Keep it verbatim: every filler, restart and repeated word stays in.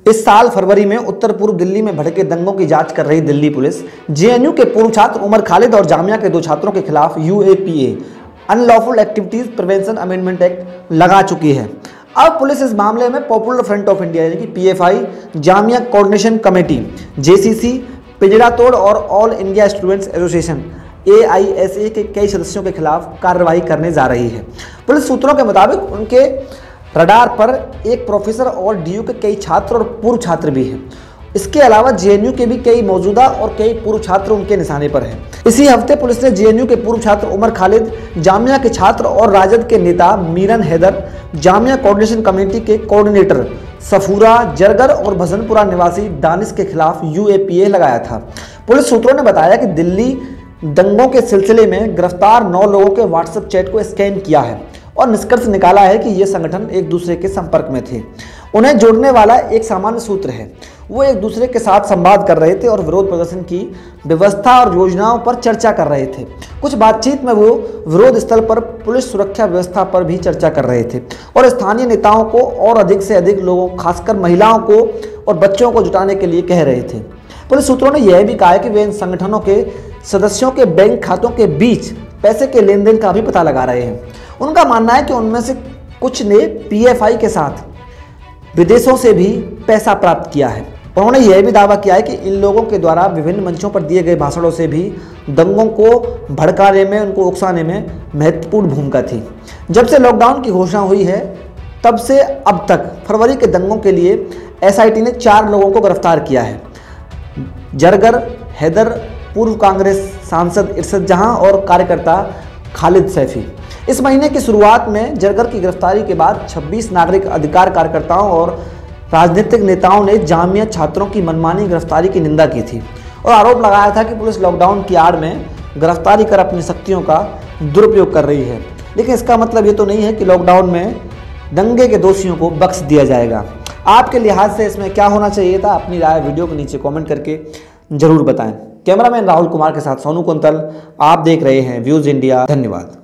इस साल फरवरी में उत्तर पूर्व दिल्ली में भड़के दंगों की जांच कर रही दिल्ली पुलिस जेएनयू के पूर्व छात्र उमर खालिद और जामिया के दो छात्रों के खिलाफ UAPA unlawful activities prevention amendment act लगा चुकी है। अब पुलिस इस मामले में पॉपुलर फ्रंट ऑफ इंडिया यानी कि PFI, Jamia coordination committee, JCC, Pinjra Tod और all India students association AISA के कई सदस्यों के खिलाफ कार्रवाई करने जा रही है। पुलिस सूत्रों के मुताबिक उनके रडार पर एक प्रोफेसर और डीयू के कई छात्र और पूर्व छात्र भी हैं। इसके अलावा जेएनयू के भी कई मौजूदा और कई पूर्व छात्र उनके निशाने पर हैं। इसी हफ्ते पुलिस ने जेएनयू के पूर्व छात्र उमर खालिद, जामिया के छात्र और राजद के नेता मीरन हैदर, जामिया कोऑर्डिनेशन कमेटी के कोऑर्डिनेटर सफूरा जरगर और भजनपुरा निवासी दानिश के खिलाफ यूएपीए लगाया था। पुलिस सूत्रों ने बताया कि दिल्ली दंगों के सिलसिले में गिरफ्तार नौ लोगों के व्हाट्सएप चैट को स्कैन किया है और निष्कर्ष निकाला है कि ये संगठन एक दूसरे के संपर्क में थे। उन्हें जोड़ने वाला एक सामान्य सूत्र है। वो एक दूसरे के साथ संवाद कर रहे थे और विरोध प्रदर्शन की व्यवस्था और योजनाओं पर चर्चा कर रहे थे। कुछ बातचीत में वो विरोध स्थल पर पुलिस सुरक्षा व्यवस्था पर भी चर्चा कर रहे थे और स्थानीय नेताओं को और अधिक से अधिक लोगों, खासकर महिलाओं को और बच्चों को जुटाने के लिए कह रहे थे। पुलिस सूत्रों ने यह भी कहा है कि वे इन संगठनों के सदस्यों के बैंक खातों के बीच पैसे के लेन देन का भी पता लगा रहे हैं। उनका मानना है कि उनमें से कुछ ने पीएफआई के साथ विदेशों से भी पैसा प्राप्त किया है। उन्होंने यह भी दावा किया है कि इन लोगों के द्वारा विभिन्न मंचों पर दिए गए भाषणों से भी दंगों को भड़काने में, उनको उकसाने में महत्वपूर्ण भूमिका थी। जब से लॉकडाउन की घोषणा हुई है तब से अब तक फरवरी के दंगों के लिए एसआईटी ने चार लोगों को गिरफ्तार किया है। जरगर, हैदर, पूर्व कांग्रेस सांसद इरशद जहां और कार्यकर्ता खालिद सैफी। इस महीने की शुरुआत में जरगर की गिरफ्तारी के बाद छब्बीस नागरिक अधिकार कार्यकर्ताओं और राजनीतिक नेताओं ने जामिया छात्रों की मनमानी गिरफ्तारी की निंदा की थी और आरोप लगाया था कि पुलिस लॉकडाउन की आड़ में गिरफ्तारी कर अपनी शक्तियों का दुरुपयोग कर रही है। लेकिन इसका मतलब ये तो नहीं है कि लॉकडाउन में दंगे के दोषियों को बख्श दिया जाएगा। आपके लिहाज से इसमें क्या होना चाहिए था, अपनी राय वीडियो के नीचे कॉमेंट करके जरूर बताएं। कैमरामैन राहुल कुमार के साथ सोनू कुंतल, आप देख रहे हैं व्यूज इंडिया। धन्यवाद।